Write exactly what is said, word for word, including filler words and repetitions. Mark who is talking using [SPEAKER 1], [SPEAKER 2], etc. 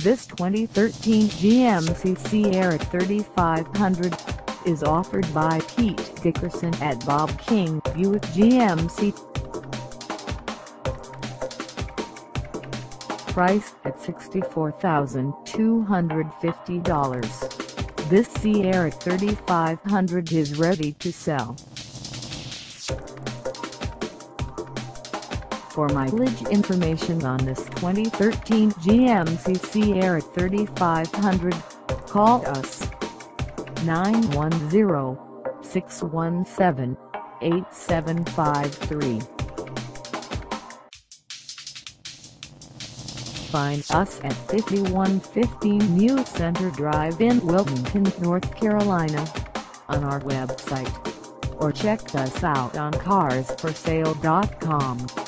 [SPEAKER 1] This twenty thirteen G M C Sierra thirty-five hundred is offered by Pete Dickerson at Bob King Buick G M C. Priced at sixty-four thousand two hundred fifty dollars, this Sierra thirty-five hundred is ready to sell. For mileage information on this twenty thirteen G M C Sierra thirty-five hundred, call us nine one zero, six one seven, eight seven five three. Find us at fifty-one fifteen New Center Drive in Wilmington, North Carolina, on our website, or check us out on cars for sale dot com.